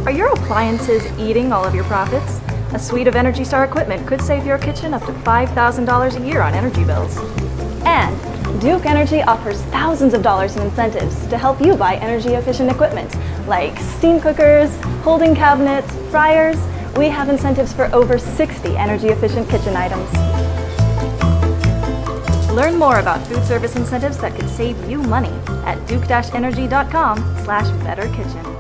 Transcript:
Are your appliances eating all of your profits? A suite of Energy Star equipment could save your kitchen up to $5,000 a year on energy bills. And Duke Energy offers thousands of dollars in incentives to help you buy energy-efficient equipment, like steam cookers, holding cabinets, fryers. We have incentives for over 60 energy-efficient kitchen items. Learn more about food service incentives that could save you money at duke-energy.com/betterkitchen.